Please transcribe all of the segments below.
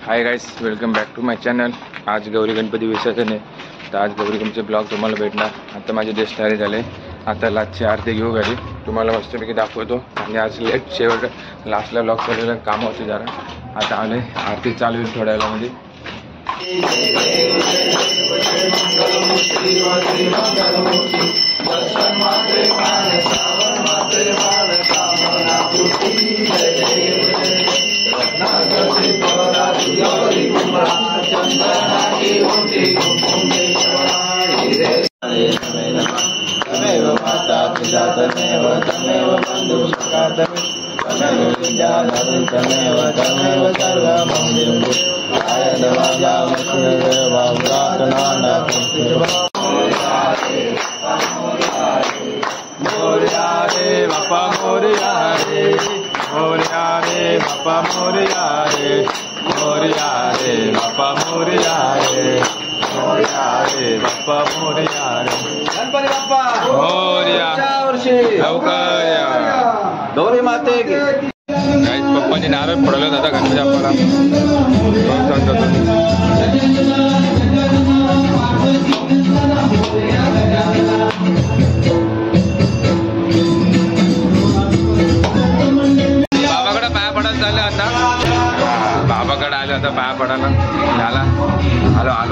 High guys, welcome back to my channel. आज गौरी गणपती विसर्जन आहे, तर आज गौरी गणपतीचे ब्लॉग तुम्हाला भेटणार। आता माझे देश तयारी झाले, आता लास्टची आरती घेऊ घरी, तुम्हाला मस्तपैकी दाखवतो। आणि आज लेट शेवट लास्टला ब्लॉग चाललेलं काम होते जरा, आता आले आरती चालू होईल थोड्या वेळामध्ये। तमेव माता पिता तमेव तमेव बंधु सखा तमेव विद्याधर तमेव तमेव सर्वमंगलं आय नमः वावरातनाना मोरया रे बापा मोरया रे मोरया रे बापा मोरया रे मोरया रे बापा मोरया रे मोरया रे बाप्पा मोरया रे गणपती बाप्पा मोरया लवकर या गौरी माते की गाइस। पप्पांनी नारळ फोडलं आता गणपती बाप्पाला। बाबाकडे पाया पडायला चाललं आता, बाबाकडे आलो आता पाया पडायला झाला। आलो आलो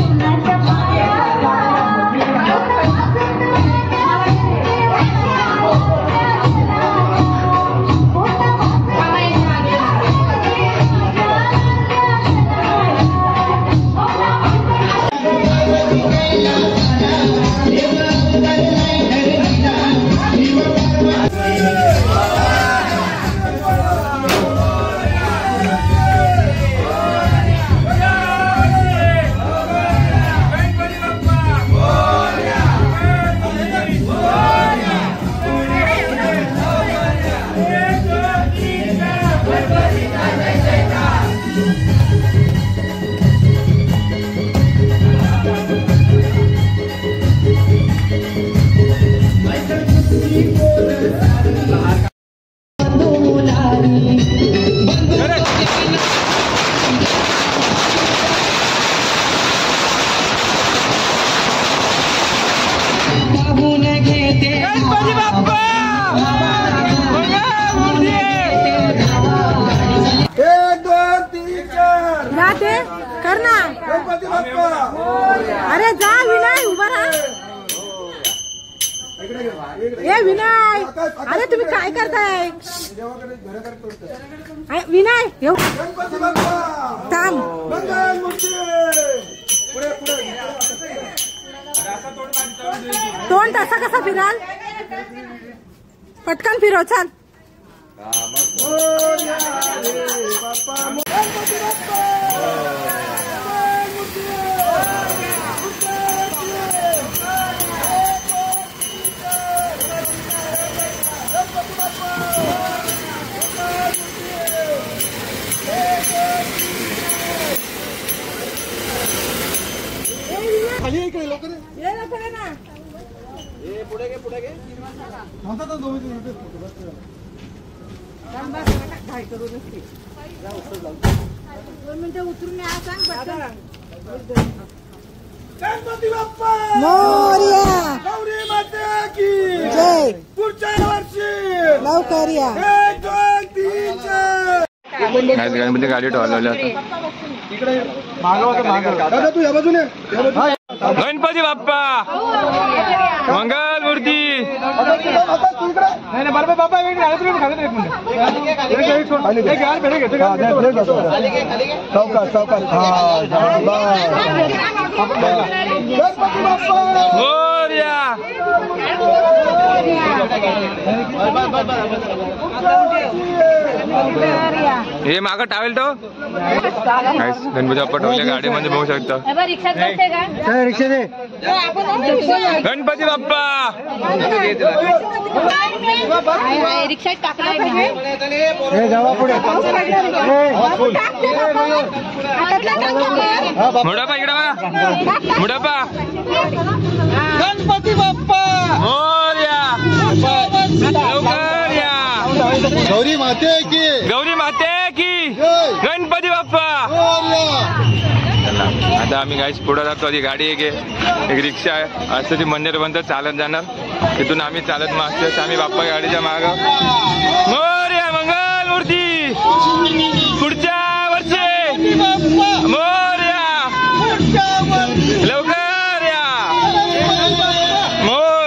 अरे जा विनय, उभा राहा। ए विनय, अरे तुम्ही काय करताय? विनय थांब। तोंड तसा कसा फिराल? पटकन फिरव, चाल। उतरून गणपती बाप्पा मोरया, गौरी माते की जय। पुढच्या वर्षी लवकर या। गणपती गाडी टोलवली आता। गणपती बाप्पा मंगल मूर्ती। मोरया हे मागं टावेल तो गणपती बाप्पा ठेवल्या गाडीमध्ये बघू शकता। रिक्षा दे गणपती बाप्पा। रिक्षात टाकलाय मुडापा इकडे बघा, मुडापा। गणपती बाप्पा मोरया लवकर या। गौरी माते की, गौरी माते की, गणपती बाप्पा। आम्ही गाईस पुढे जातो. ती गाडी एक रिक्षा आहे. असं ती मंदिरापर्यंत चालत जाणार. तिथून आम्ही चालत मागच्या वेळेस आम्ही बाप्पा गाडीच्या मागं मोरया मंगल मूर्ती पुढच्या वर्षी मोरया लवकर या मोर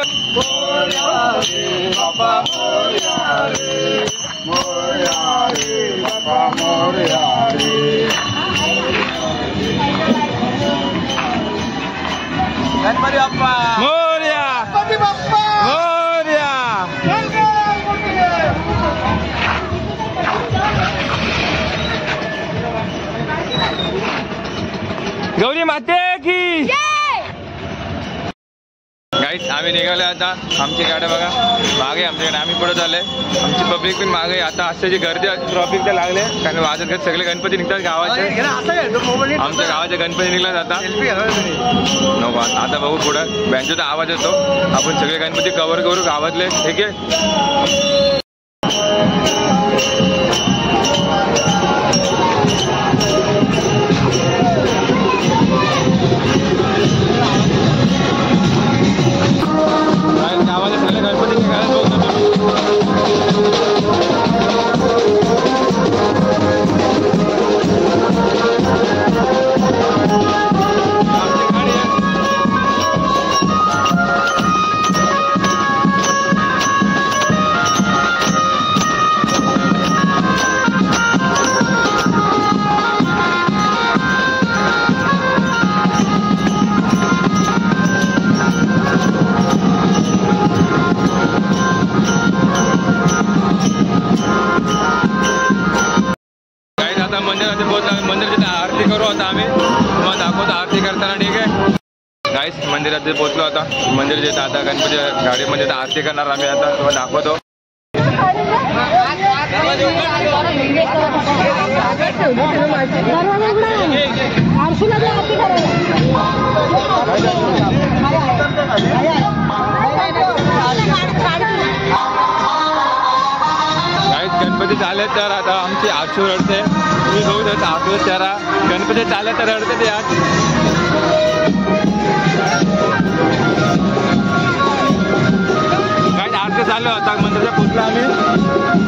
गणपती बाप्पा मोरया मोरया. गौरी माते की गाईस आम्ही निघाले आता. आमची गाड्या बघा मागे आमच्याकडे. आम्ही पुढे झाले. आमची पब्लिक पण मागे. आता अशाची गर्दी ट्रॉफिक तर लागले कारण वाजत सगळे गणपती निघतात गावाचे. आमच्या गावाचे गणपती निघला जातात. नको आता बघू पुढं बँकेचा आवाज येतो. आपण सगळे गणपती कव्हर करू गावातले. ठीक आहे. गावाला सगळे गणपती निघायला बघतो. मंदिरात पोहोचला. मंदिराची आरती करू आता आम्ही. तुम्हाला दाखवतो आरती करताना. ठीक आहे गाईस मंदिरात पोहोचलो आता. मंदिर आता गणपती गाडीमध्ये आरती करणार आम्ही. आता तुम्हाला दाखवतो. गणपती चालत तर आता आमची आसू रडते. मी बघू त्याचा आसू त्याला गणपती चालत तर रडते ते आज. काय आरती चालू आता मंदिराच्या पोचला आम्ही.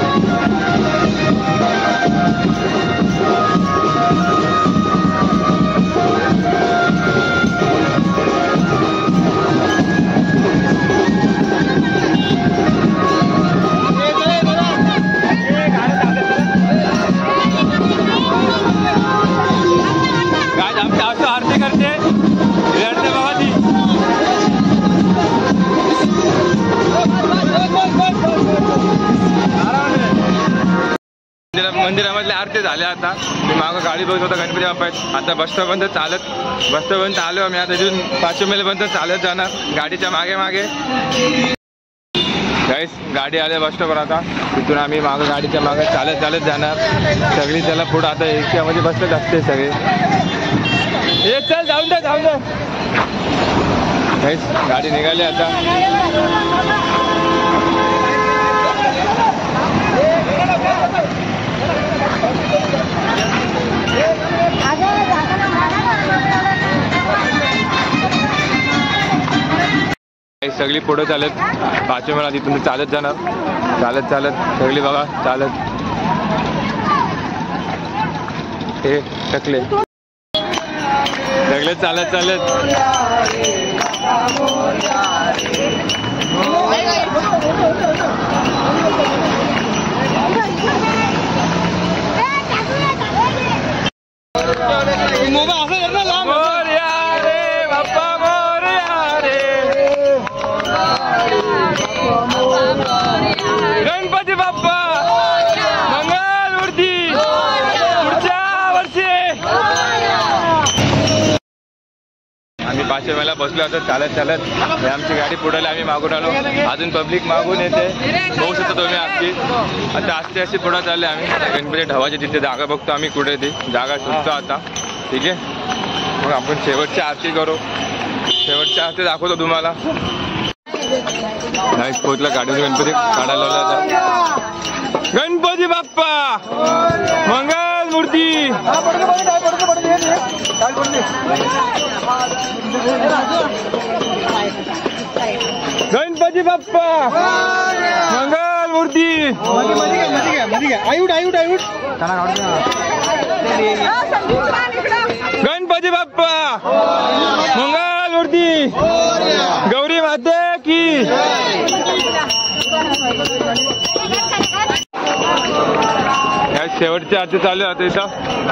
आमची आसू आरती करते रडते बाबा ती. मंदिरामधले आरती झाल्या. आता मी मागं गाडी बघत होता गणपती बाप्पा. आता बस स्टॉपपर्यंत चालत आलो आम्ही. आता तिथून 5 मैलपर्यंत चालत जाणार गाडीच्या मागे मागे. गाईस गाडी आल्या बस स्टॉपवर. आता तिथून आम्ही मागं गाडीच्या मागे चालत जाणार. सगळी त्याला पुढं आता रिक्षामध्ये बसलेच असते सगळे. हे चल जाऊन दे. गाईस गाडी निघाली आता. सगळी पुढे चालत 5 वेळा तिथून चालत जाणार. चालत सगळी बघा चालत. हे टकले सगळे चालत गणपती बाप्पा मंगल मूर्ती पुढच्या वर्षी. आम्ही 5 वेळेला बसलो आता चालत. आमची गाडी पुढे आम्ही मागून आलो. अजून पब्लिक मागून येते. बघू शकतो तुम्ही आपली. आता आस्ते अशी पुढे चालले आम्ही. गणपती ढवाची तिथे जागा बघतो आम्ही कुठे ती जागा शोधतो आता. ठीक आहे मग आपण शेवटची आरती करू. शेवटची आरती दाखवतो तुम्हाला. नाही पोहोचला गाडीवर गणपती काढायला लावला. गणपती बाप्पा मंगल मूर्ती गणपती बाप्पा मंगल मूर्ती गणपती बाप्पा मंगल मूर्ती गौरी माते की या शेवटच्या आरती चालू होते इथं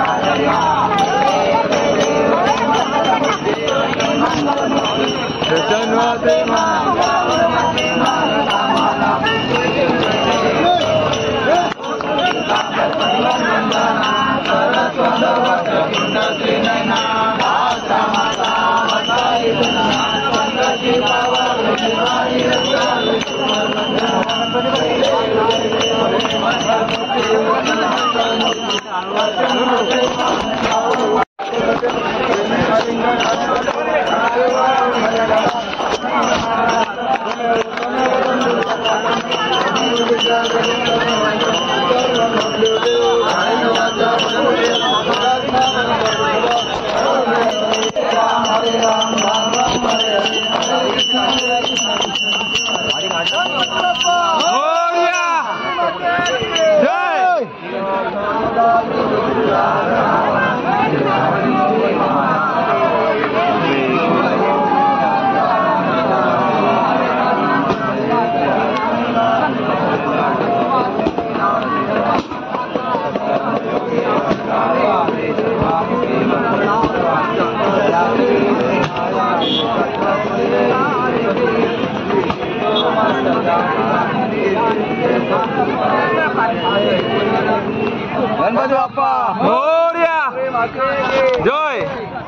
गणपती बाप्पा मोरया जय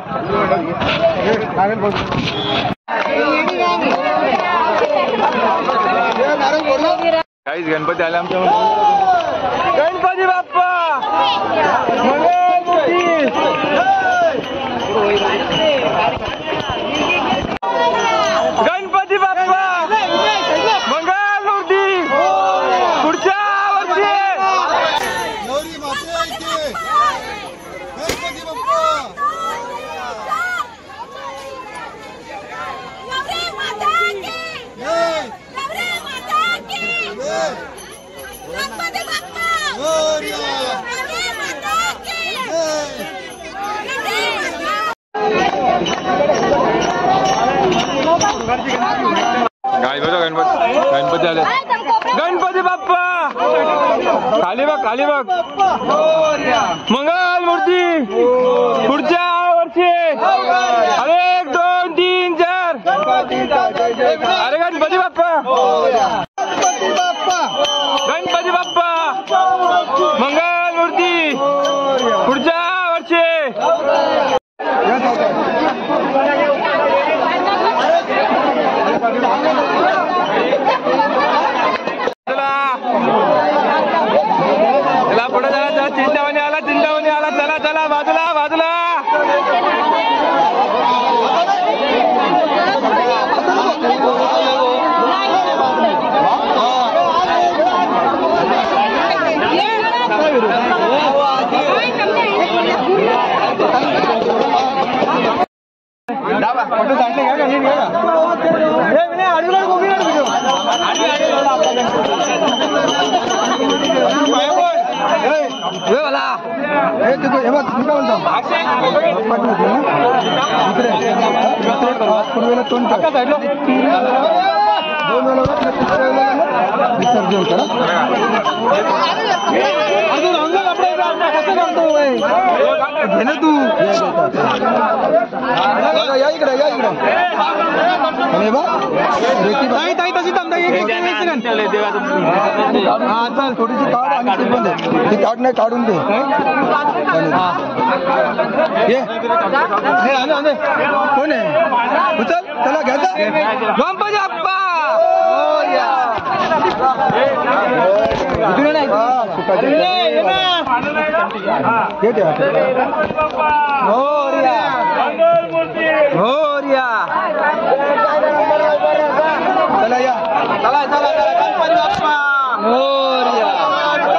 काहीच गणपती आले आमच्या गणपती बाप्पा गणपती बाप्पा मंगल मूर्ती पुढच्या वर्षी काय बघा गणपती आले गणपती बाप्पा खाली बघ मंगल मूर्ती पुढच्या वर्षी अरे 1 2 3 4 अरे गणपती बाप्पा गणपती बाप्पा मंगल मूर्ती पुढच्या वर्षी चला पुढे चला चिंतावणी आला चला बाजूला थोडीशी काढ नाही काढून दे कोण आहे उचल चला घ्यायचा गणपती बाप्पा चला या चला गणपती बाप्पा मोरया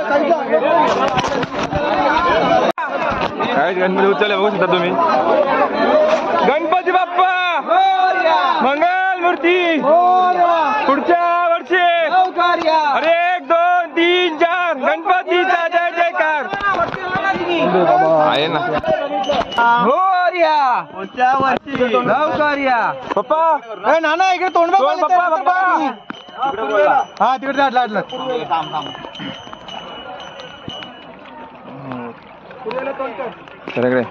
काय गणपती उचलले बघू शकता तुम्ही. गणपती बाप्पा मंगल मूर्ती पुढच्या वर्षी. अरे 1 2 3 4 गणपतीचा जय जयकार आहे ना. पुढच्या वर्षी लवकर या. पप्पा नाना इकडे तोंड पप्पा पप्पा हा तिकडे आटलं सगळे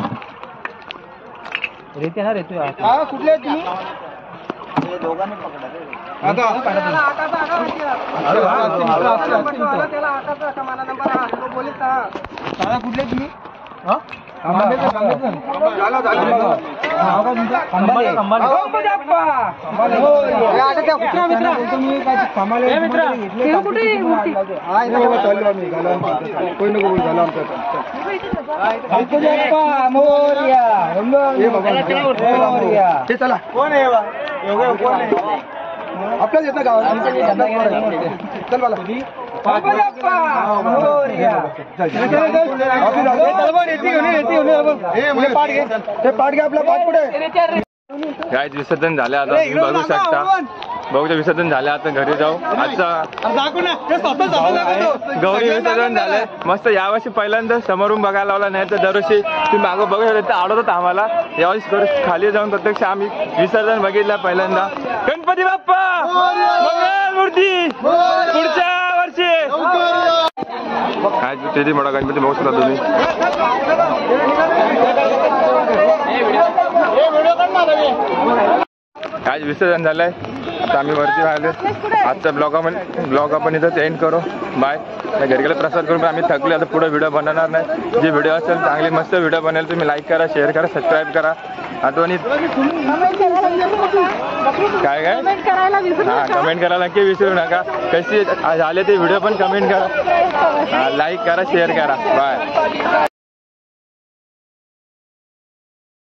रेते ना रेतू कुठले तुम्ही दोघांनी कुठले तुम्ही चला कोण आहे आपल्याच येतं गावात चल मला पाठ घ्या आपला पाठ पुढे. काय विसर्जन झाले आता तुम्ही बघू शकता. बघू विसर्जन झाले आता घरी जाऊ. आजचा गौरी विसर्जन झालंय मस्त. यावर्षी पहिल्यांदा समोरून बघायला लावला नाही तर दरवर्षी तुम्ही मागं बघू शकता आवडत आम्हाला. यावर्षी खाली जाऊन प्रत्यक्ष आम्ही विसर्जन बघितलं पहिल्यांदा. गणपती बाप्पा मंगल मूर्ती पुढच्या वर्षी. काय किती मोठा गणपती बघू शकता तुम्ही. आज विसर्जन झालंय तर आम्ही वरती राहिले. आजचा ब्लॉग आपण इथंच एंड करू. बाय. घरी गेला प्रसाद करून आम्ही थकले आता पुढे व्हिडिओ बनवणार नाही. जे व्हिडिओ असेल चांगली मस्त व्हिडिओ बनेल तुम्ही लाईक करा शेअर करा सबस्क्राईब करा. आठवणीत काय हां कमेंट करायला नक्की विसरू नका. कशी झाले ते व्हिडिओ पण कमेंट करा लाईक करा शेअर करा. बाय.